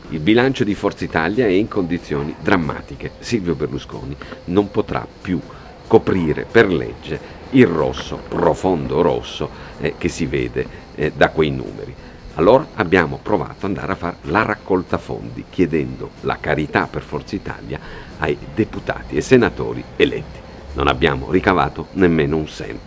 Il bilancio di Forza Italia è in condizioni drammatiche. Silvio Berlusconi non potrà più coprire per legge il rosso, profondo rosso, che si vede da quei numeri. Allora abbiamo provato ad andare a fare la raccolta fondi, chiedendo la carità per Forza Italia ai deputati e senatori eletti. Non abbiamo ricavato nemmeno un cent.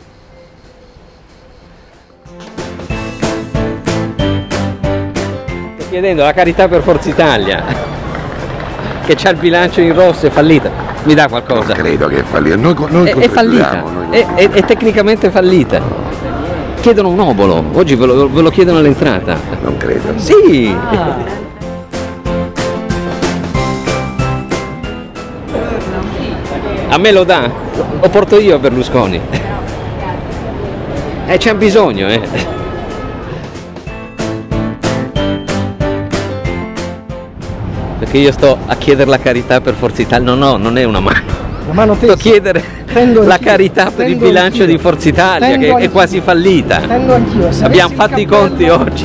Sto chiedendo la carità per Forza Italia, che c'ha il bilancio in rosso, è fallita. Mi dà qualcosa? Non credo che è fallita. È fallita, è tecnicamente fallita. Chiedono un obolo, oggi ve lo chiedono all'entrata. Non credo. Sì! A me lo dà, lo porto io a Berlusconi. C'è bisogno, Perché io sto a chiedere la carità per Forza Italia, no, non è una mano. Sto a chiedere la carità per il bilancio di Forza Italia, che è quasi fallita. Abbiamo fatto i conti oggi.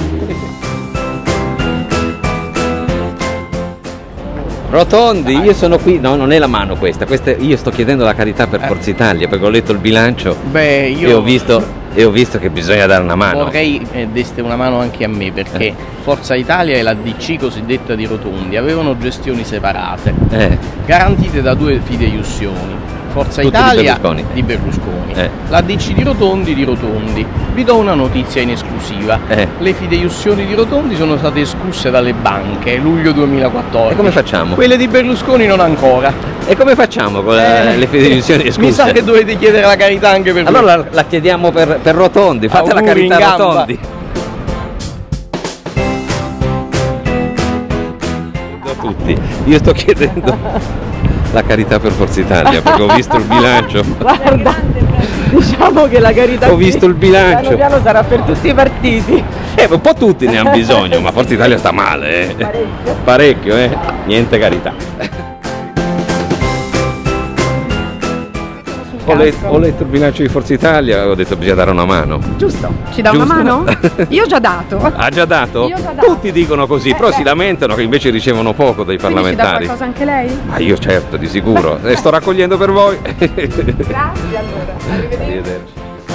Rotondi, io sono qui, no, non è la mano questa, io sto chiedendo la carità per Forza Italia, perché ho letto il bilancio e ho visto che bisogna dare una mano. Vorrei deste una mano anche a me, perché Forza Italia e la DC cosiddetta di Rotondi avevano gestioni separate, garantite da due fideiussioni. Forza Tutti Italia di Berlusconi, la DC di Rotondi. Vi do una notizia in esclusiva: le fideiussioni di Rotondi sono state escusse dalle banche luglio 2014. E come facciamo? Quelle di Berlusconi non ancora. E come facciamo con le fideiussioni escusse? Mi sa che dovete chiedere la carità anche per me. Allora la chiediamo per Rotondi, fate la carità a Rotondi. Tutti, io sto chiedendo la carità per Forza Italia, perché ho visto il bilancio. Guarda, diciamo che la carità ho visto il bilancio. Piano piano sarà per tutti i partiti. Un po' tutti ne hanno bisogno, ma Forza Italia sta male, Parecchio, Niente carità. Ho letto il bilancio di Forza Italia e ho detto bisogna dare una mano. Giusto, ci dà una mano? Io ho già dato. Ha già dato? Io ho già dato. Tutti dicono così, però si lamentano che invece ricevono poco dai parlamentari. Ci dà qualcosa anche lei? Ma io certo, di sicuro. E sto raccogliendo per voi. Grazie allora, arrivederci.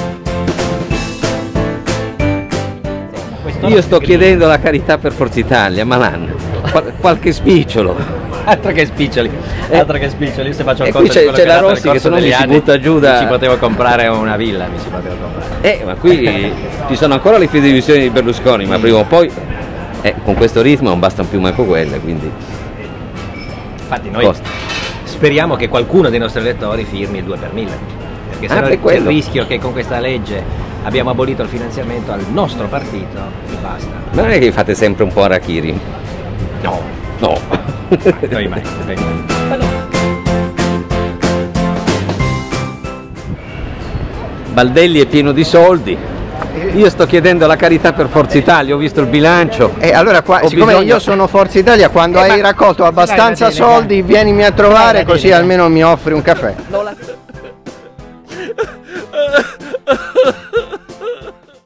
Io sto chiedendo la carità per Forza Italia, Malan, qualche spicciolo. Altro che spiccioli, se faccio il conto qui c'è la Rossi che se no mi si butta giù da... Ci potevo comprare una villa, mi si poteva comprare. Ma qui ci sono ancora le fideiussioni di Berlusconi, ma prima o poi con questo ritmo non bastano più manco quelle, quindi... Infatti noi speriamo che qualcuno dei nostri elettori firmi il 2 per 1000, perché se no c'è il rischio che con questa legge abbiamo abolito il finanziamento al nostro partito e basta. Ma non è che fate sempre un po' arachiri? No. Noi mai. Baldelli è pieno di soldi. Io sto chiedendo la carità per Forza Italia, ho visto il bilancio. Allora siccome io sono Forza Italia, quando hai raccolto abbastanza soldi vienimi a trovare, così almeno mi offri un caffè.